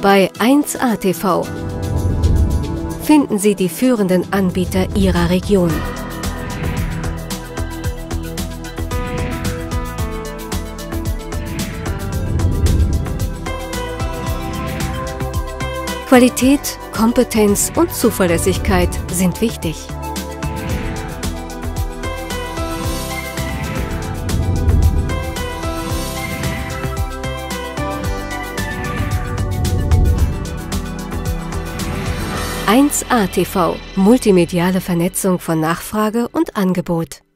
Bei 1A TV finden Sie die führenden Anbieter Ihrer Region. Qualität, Kompetenz und Zuverlässigkeit sind wichtig. #1A TV – multimediale Vernetzung von Nachfrage und Angebot.